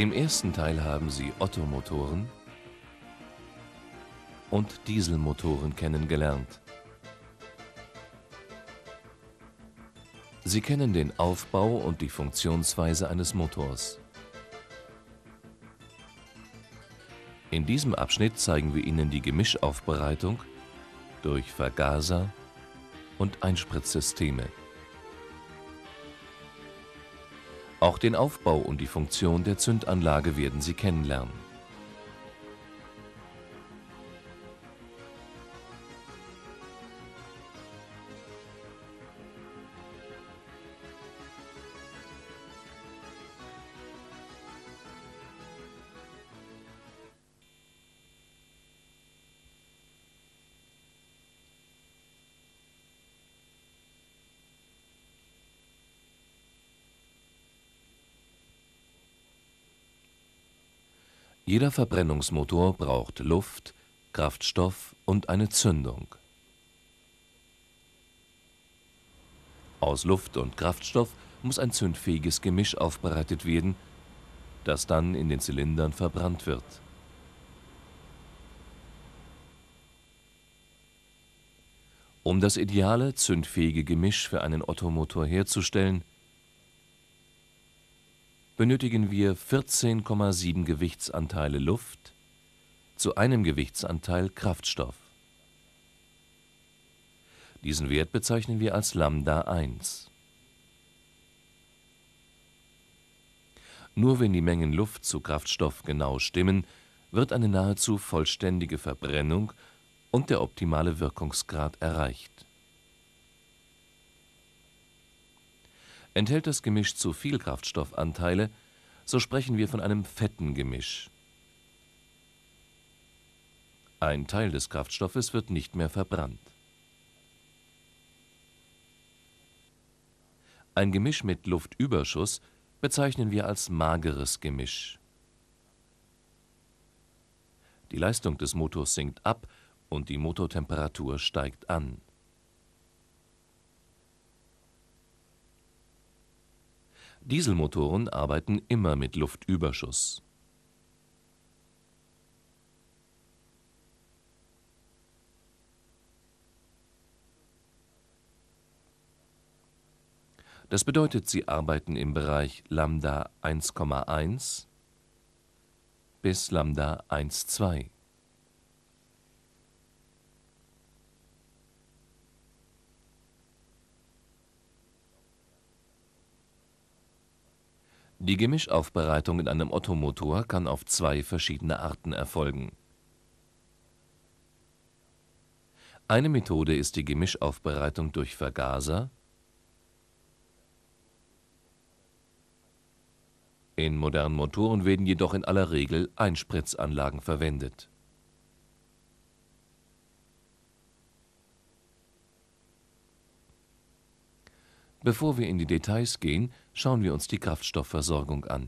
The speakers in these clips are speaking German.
Im ersten Teil haben Sie Ottomotoren und Dieselmotoren kennengelernt. Sie kennen den Aufbau und die Funktionsweise eines Motors. In diesem Abschnitt zeigen wir Ihnen die Gemischaufbereitung durch Vergaser und Einspritzsysteme. Auch den Aufbau und die Funktion der Zündanlage werden Sie kennenlernen. Jeder Verbrennungsmotor braucht Luft, Kraftstoff und eine Zündung. Aus Luft und Kraftstoff muss ein zündfähiges Gemisch aufbereitet werden, das dann in den Zylindern verbrannt wird. Um das ideale, zündfähige Gemisch für einen Ottomotor herzustellen, benötigen wir 14,7 Gewichtsanteile Luft zu einem Gewichtsanteil Kraftstoff. Diesen Wert bezeichnen wir als Lambda 1. Nur wenn die Mengen Luft zu Kraftstoff genau stimmen, wird eine nahezu vollständige Verbrennung und der optimale Wirkungsgrad erreicht. Enthält das Gemisch zu viel Kraftstoffanteile, so sprechen wir von einem fetten Gemisch. Ein Teil des Kraftstoffes wird nicht mehr verbrannt. Ein Gemisch mit Luftüberschuss bezeichnen wir als mageres Gemisch. Die Leistung des Motors sinkt ab und die Motortemperatur steigt an. Dieselmotoren arbeiten immer mit Luftüberschuss. Das bedeutet, sie arbeiten im Bereich Lambda 1,1 bis Lambda 1,2. Die Gemischaufbereitung in einem Ottomotor kann auf zwei verschiedene Arten erfolgen. Eine Methode ist die Gemischaufbereitung durch Vergaser. In modernen Motoren werden jedoch in aller Regel Einspritzanlagen verwendet. Bevor wir in die Details gehen, schauen wir uns die Kraftstoffversorgung an.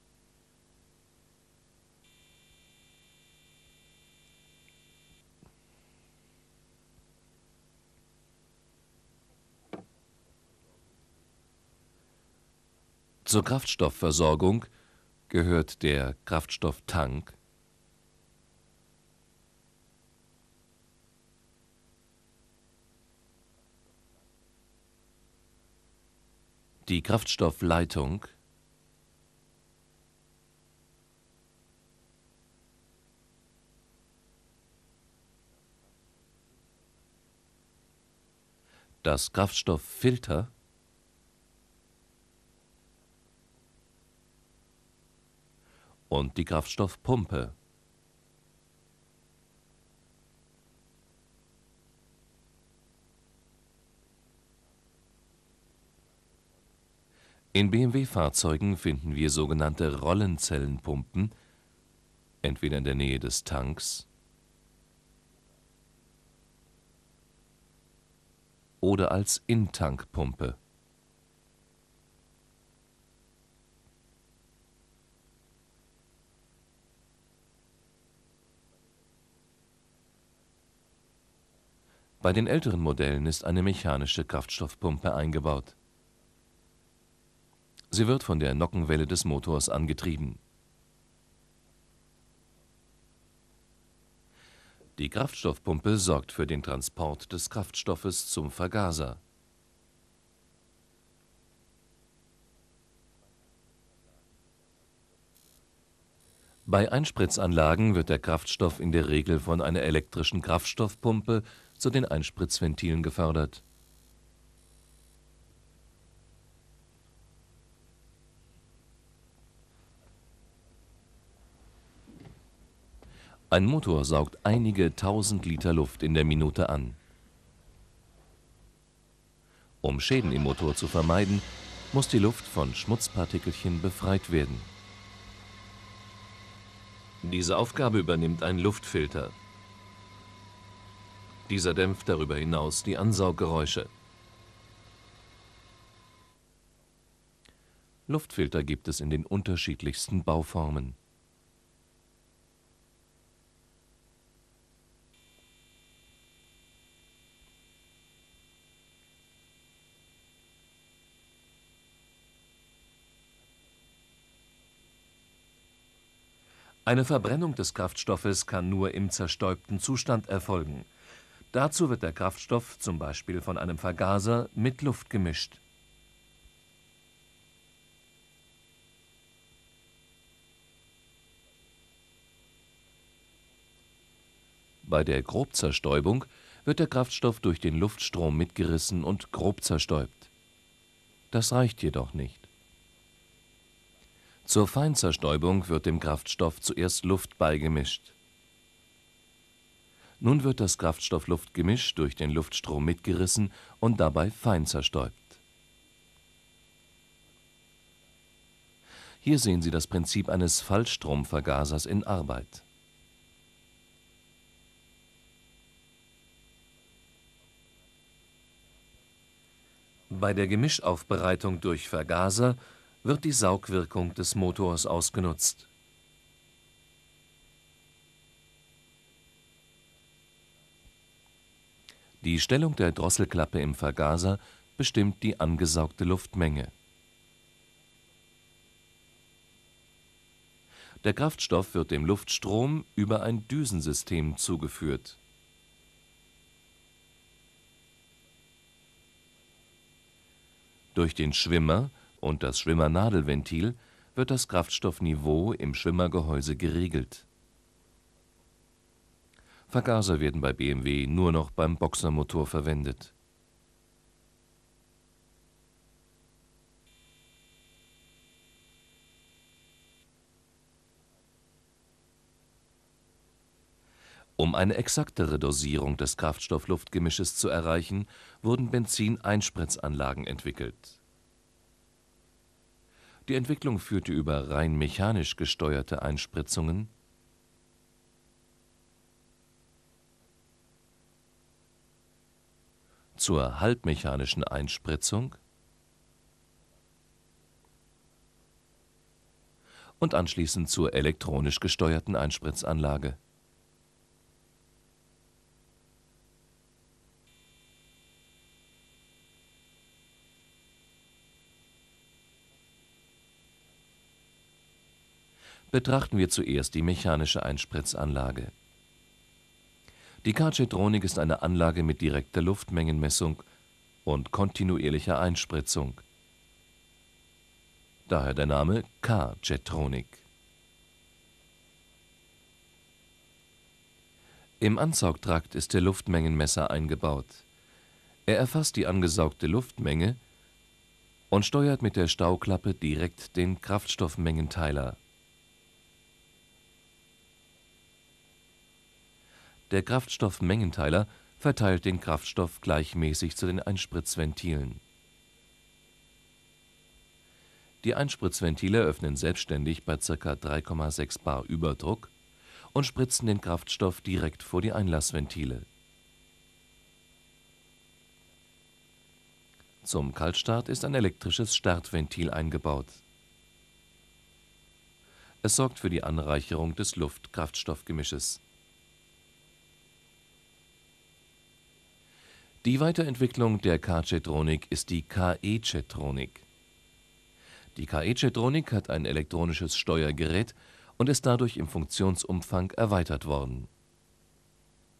Zur Kraftstoffversorgung gehört der Kraftstofftank, die Kraftstoffleitung, das Kraftstofffilter und die Kraftstoffpumpe. In BMW-Fahrzeugen finden wir sogenannte Rollenzellenpumpen, entweder in der Nähe des Tanks oder als In-Tank-Pumpe. Bei den älteren Modellen ist eine mechanische Kraftstoffpumpe eingebaut. Sie wird von der Nockenwelle des Motors angetrieben. Die Kraftstoffpumpe sorgt für den Transport des Kraftstoffes zum Vergaser. Bei Einspritzanlagen wird der Kraftstoff in der Regel von einer elektrischen Kraftstoffpumpe zu den Einspritzventilen gefördert. Ein Motor saugt einige tausend Liter Luft in der Minute an. Um Schäden im Motor zu vermeiden, muss die Luft von Schmutzpartikelchen befreit werden. Diese Aufgabe übernimmt ein Luftfilter. Dieser dämpft darüber hinaus die Ansauggeräusche. Luftfilter gibt es in den unterschiedlichsten Bauformen. Eine Verbrennung des Kraftstoffes kann nur im zerstäubten Zustand erfolgen. Dazu wird der Kraftstoff zum Beispiel von einem Vergaser mit Luft gemischt. Bei der Grobzerstäubung wird der Kraftstoff durch den Luftstrom mitgerissen und grob zerstäubt. Das reicht jedoch nicht. Zur Feinzerstäubung wird dem Kraftstoff zuerst Luft beigemischt. Nun wird das Kraftstoff-Luft-Gemisch durch den Luftstrom mitgerissen und dabei fein zerstäubt. Hier sehen Sie das Prinzip eines Fallstromvergasers in Arbeit. Bei der Gemischaufbereitung durch Vergaser wird die Saugwirkung des Motors ausgenutzt. Die Stellung der Drosselklappe im Vergaser bestimmt die angesaugte Luftmenge. Der Kraftstoff wird dem Luftstrom über ein Düsensystem zugeführt. Durch den Schwimmer und das Schwimmernadelventil wird das Kraftstoffniveau im Schwimmergehäuse geregelt. Vergaser werden bei BMW nur noch beim Boxermotor verwendet. Um eine exaktere Dosierung des Kraftstoff-Luft-Gemisches zu erreichen, wurden Benzineinspritzanlagen entwickelt. Die Entwicklung führte über rein mechanisch gesteuerte Einspritzungen zur halbmechanischen Einspritzung und anschließend zur elektronisch gesteuerten Einspritzanlage. Betrachten wir zuerst die mechanische Einspritzanlage. Die K-Jetronic ist eine Anlage mit direkter Luftmengenmessung und kontinuierlicher Einspritzung. Daher der Name K-Jetronic. Im Ansaugtrakt ist der Luftmengenmesser eingebaut. Er erfasst die angesaugte Luftmenge und steuert mit der Stauklappe direkt den Kraftstoffmengenteiler. Der Kraftstoffmengenteiler verteilt den Kraftstoff gleichmäßig zu den Einspritzventilen. Die Einspritzventile öffnen selbstständig bei ca. 3,6 bar Überdruck und spritzen den Kraftstoff direkt vor die Einlassventile. Zum Kaltstart ist ein elektrisches Startventil eingebaut. Es sorgt für die Anreicherung des Luft-Kraftstoffgemisches. Die Weiterentwicklung der K-Jetronic ist die KE-Jetronic. Die KE-Jetronic hat ein elektronisches Steuergerät und ist dadurch im Funktionsumfang erweitert worden.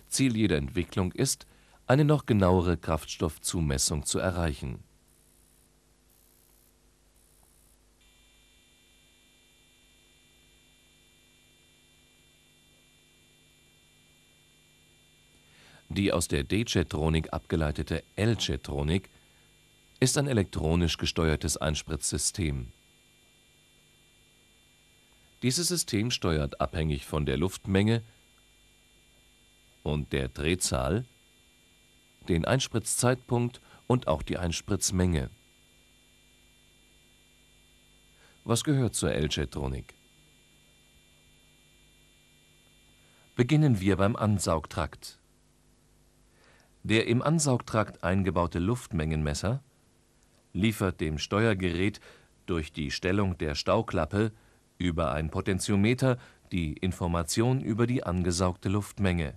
Ziel jeder Entwicklung ist, eine noch genauere Kraftstoffzumessung zu erreichen. Die aus der D-Jetronic abgeleitete L-Jetronic ist ein elektronisch gesteuertes Einspritzsystem. Dieses System steuert abhängig von der Luftmenge und der Drehzahl den Einspritzzeitpunkt und auch die Einspritzmenge. Was gehört zur L-Jetronic? Beginnen wir beim Ansaugtrakt. Der im Ansaugtrakt eingebaute Luftmengenmesser liefert dem Steuergerät durch die Stellung der Stauklappe über ein Potentiometer die Information über die angesaugte Luftmenge.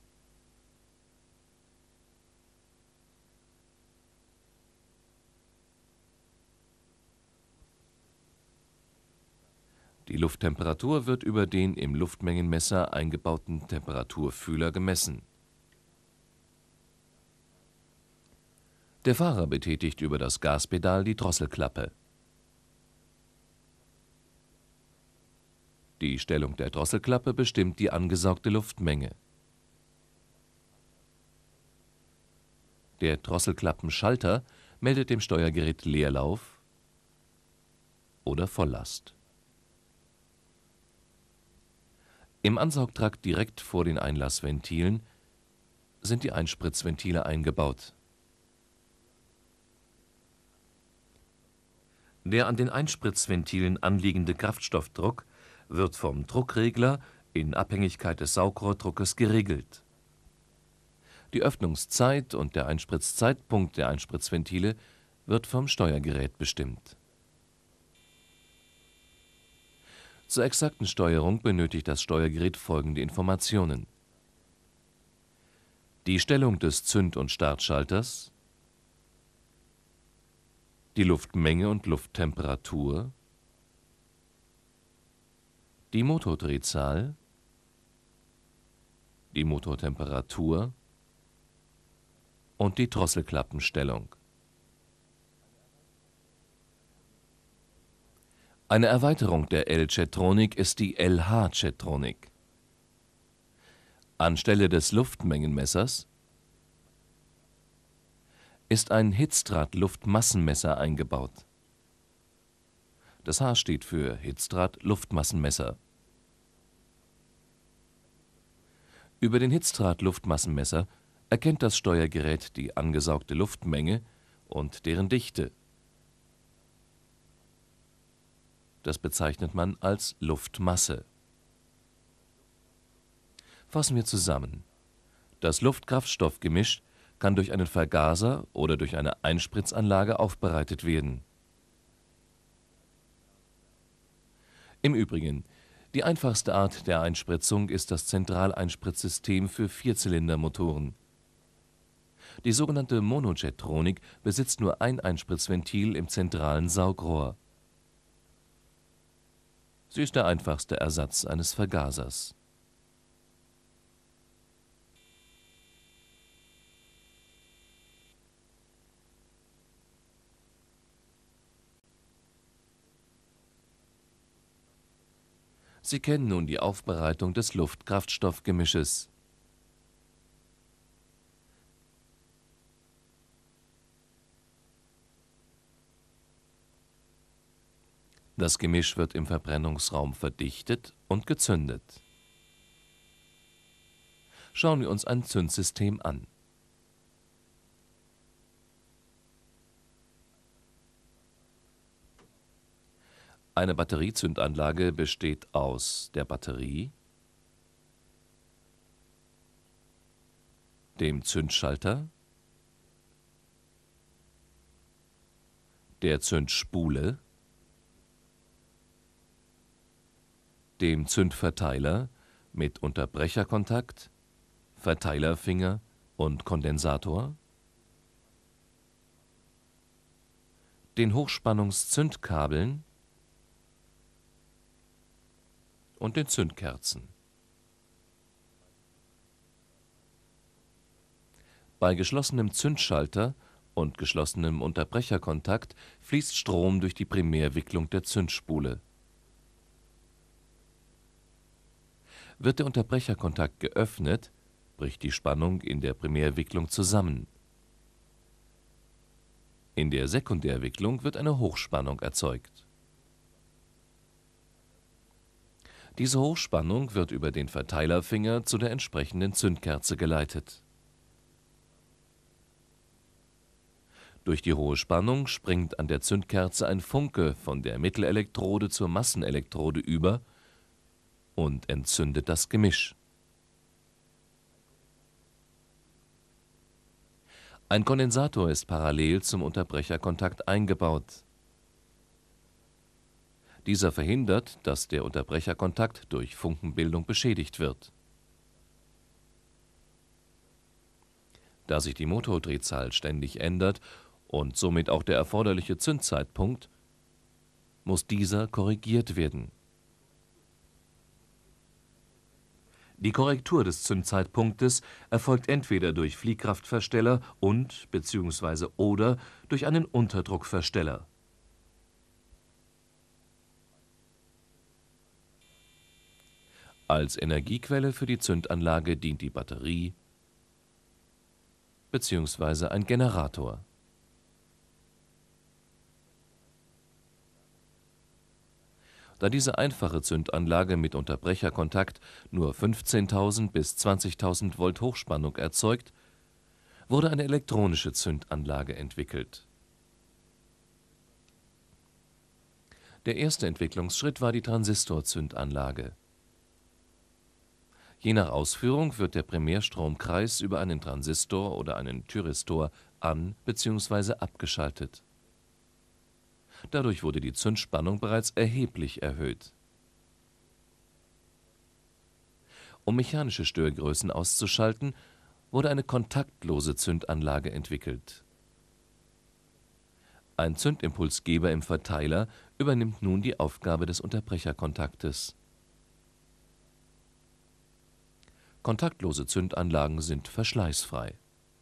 Die Lufttemperatur wird über den im Luftmengenmesser eingebauten Temperaturfühler gemessen. Der Fahrer betätigt über das Gaspedal die Drosselklappe. Die Stellung der Drosselklappe bestimmt die angesaugte Luftmenge. Der Drosselklappenschalter meldet dem Steuergerät Leerlauf oder Volllast. Im Ansaugtrakt direkt vor den Einlassventilen sind die Einspritzventile eingebaut. Der an den Einspritzventilen anliegende Kraftstoffdruck wird vom Druckregler in Abhängigkeit des Saugrohrdruckes geregelt. Die Öffnungszeit und der Einspritzzeitpunkt der Einspritzventile wird vom Steuergerät bestimmt. Zur exakten Steuerung benötigt das Steuergerät folgende Informationen: die Stellung des Zünd- und Startschalters, die Luftmenge und Lufttemperatur, die Motordrehzahl, die Motortemperatur und die Drosselklappenstellung. Eine Erweiterung der L-Jetronic ist die LH-Jetronic. Anstelle des Luftmengenmessers ist ein Hitzdraht-Luftmassenmesser eingebaut. Das H steht für Hitzdraht-Luftmassenmesser. Über den Hitzdraht-Luftmassenmesser erkennt das Steuergerät die angesaugte Luftmenge und deren Dichte. Das bezeichnet man als Luftmasse. Fassen wir zusammen: Das Luft-Kraftstoff-Gemisch kann durch einen Vergaser oder durch eine Einspritzanlage aufbereitet werden. Im Übrigen, die einfachste Art der Einspritzung ist das Zentraleinspritzsystem für Vierzylindermotoren. Die sogenannte Monojetronic besitzt nur ein Einspritzventil im zentralen Saugrohr. Sie ist der einfachste Ersatz eines Vergasers. Sie kennen nun die Aufbereitung des Luft-Kraftstoff-Gemisches. Das Gemisch wird im Verbrennungsraum verdichtet und gezündet. Schauen wir uns ein Zündsystem an. Eine Batteriezündanlage besteht aus der Batterie, dem Zündschalter, der Zündspule, dem Zündverteiler mit Unterbrecherkontakt, Verteilerfinger und Kondensator, den Hochspannungszündkabeln und den Zündkerzen. Bei geschlossenem Zündschalter und geschlossenem Unterbrecherkontakt fließt Strom durch die Primärwicklung der Zündspule. Wird der Unterbrecherkontakt geöffnet, bricht die Spannung in der Primärwicklung zusammen. In der Sekundärwicklung wird eine Hochspannung erzeugt. Diese Hochspannung wird über den Verteilerfinger zu der entsprechenden Zündkerze geleitet. Durch die hohe Spannung springt an der Zündkerze ein Funke von der Mittelelektrode zur Massenelektrode über und entzündet das Gemisch. Ein Kondensator ist parallel zum Unterbrecherkontakt eingebaut. Dieser verhindert, dass der Unterbrecherkontakt durch Funkenbildung beschädigt wird. Da sich die Motordrehzahl ständig ändert und somit auch der erforderliche Zündzeitpunkt, muss dieser korrigiert werden. Die Korrektur des Zündzeitpunktes erfolgt entweder durch Fliehkraftversteller oder durch einen Unterdruckversteller. Als Energiequelle für die Zündanlage dient die Batterie bzw. ein Generator. Da diese einfache Zündanlage mit Unterbrecherkontakt nur 15.000 bis 20.000 Volt Hochspannung erzeugt, wurde eine elektronische Zündanlage entwickelt. Der erste Entwicklungsschritt war die Transistorzündanlage. Je nach Ausführung wird der Primärstromkreis über einen Transistor oder einen Thyristor an bzw. abgeschaltet. Dadurch wurde die Zündspannung bereits erheblich erhöht. Um mechanische Störgrößen auszuschalten, wurde eine kontaktlose Zündanlage entwickelt. Ein Zündimpulsgeber im Verteiler übernimmt nun die Aufgabe des Unterbrecherkontaktes. Kontaktlose Zündanlagen sind verschleißfrei.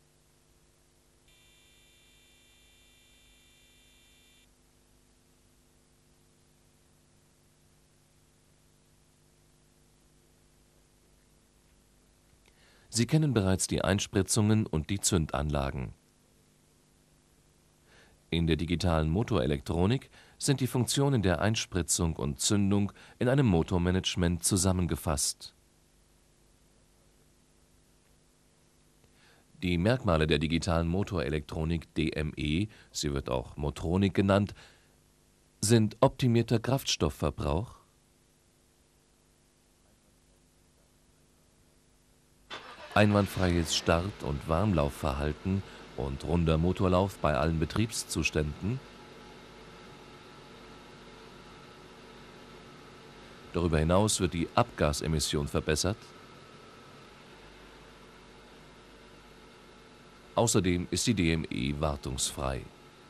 Sie kennen bereits die Einspritzungen und die Zündanlagen. In der digitalen Motorelektronik sind die Funktionen der Einspritzung und Zündung in einem Motormanagement zusammengefasst. Die Merkmale der digitalen Motorelektronik DME, sie wird auch Motronik genannt, sind optimierter Kraftstoffverbrauch, einwandfreies Start- und Warmlaufverhalten und runder Motorlauf bei allen Betriebszuständen. Darüber hinaus wird die Abgasemission verbessert. Außerdem ist die DME wartungsfrei.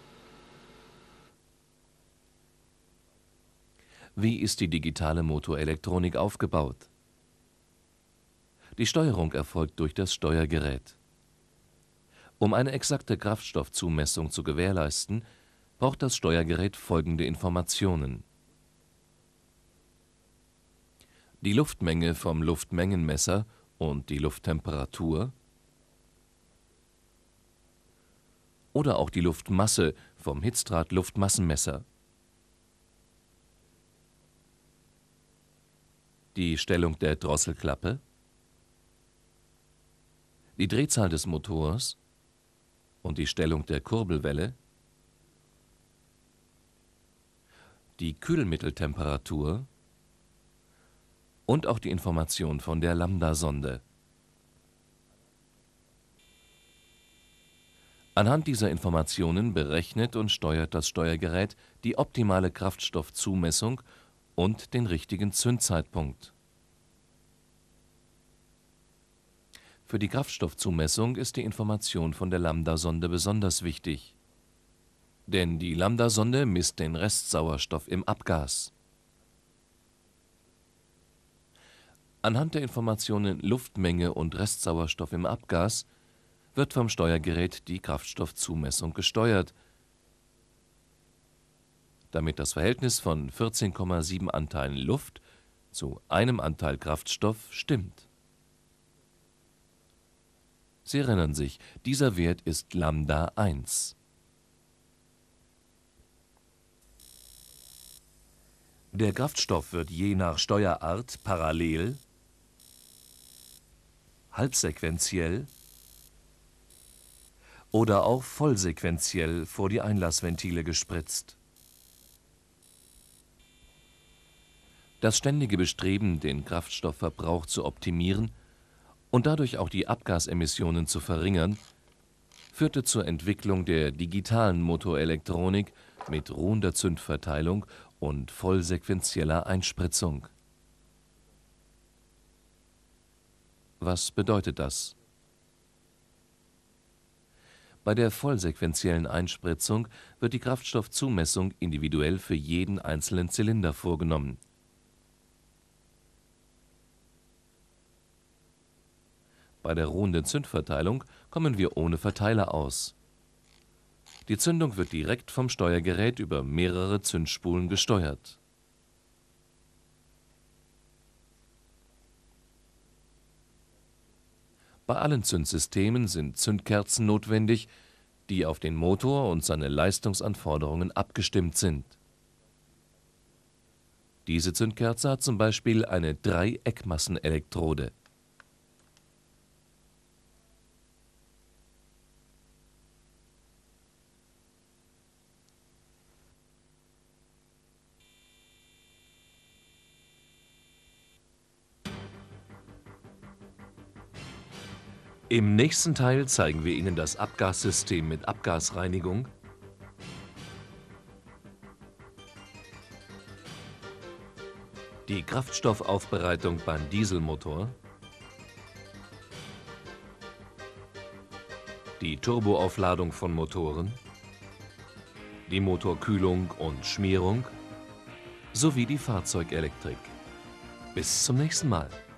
Wie ist die digitale Motorelektronik aufgebaut? Die Steuerung erfolgt durch das Steuergerät. Um eine exakte Kraftstoffzumessung zu gewährleisten, braucht das Steuergerät folgende Informationen: die Luftmenge vom Luftmengenmesser und die Lufttemperatur oder auch die Luftmasse vom Hitzdraht-Luftmassenmesser, die Stellung der Drosselklappe, die Drehzahl des Motors und die Stellung der Kurbelwelle, die Kühlmitteltemperatur und auch die Information von der Lambda-Sonde. Anhand dieser Informationen berechnet und steuert das Steuergerät die optimale Kraftstoffzumessung und den richtigen Zündzeitpunkt. Für die Kraftstoffzumessung ist die Information von der Lambda-Sonde besonders wichtig, denn die Lambda-Sonde misst den Restsauerstoff im Abgas. Anhand der Informationen Luftmenge und Restsauerstoff im Abgas wird vom Steuergerät die Kraftstoffzumessung gesteuert, damit das Verhältnis von 14,7 Anteilen Luft zu einem Anteil Kraftstoff stimmt. Sie erinnern sich, dieser Wert ist Lambda 1. Der Kraftstoff wird je nach Steuerart parallel, halbsequenziell oder auch vollsequenziell vor die Einlassventile gespritzt. Das ständige Bestreben, den Kraftstoffverbrauch zu optimieren und dadurch auch die Abgasemissionen zu verringern, führte zur Entwicklung der digitalen Motorelektronik mit ruhender Zündverteilung und vollsequenzieller Einspritzung. Was bedeutet das? Bei der vollsequenziellen Einspritzung wird die Kraftstoffzumessung individuell für jeden einzelnen Zylinder vorgenommen. Bei der ruhenden Zündverteilung kommen wir ohne Verteiler aus. Die Zündung wird direkt vom Steuergerät über mehrere Zündspulen gesteuert. Bei allen Zündsystemen sind Zündkerzen notwendig, die auf den Motor und seine Leistungsanforderungen abgestimmt sind. Diese Zündkerze hat zum Beispiel eine Dreieckmassenelektrode. Im nächsten Teil zeigen wir Ihnen das Abgassystem mit Abgasreinigung, die Kraftstoffaufbereitung beim Dieselmotor, die Turboaufladung von Motoren, die Motorkühlung und Schmierung sowie die Fahrzeugelektrik. Bis zum nächsten Mal.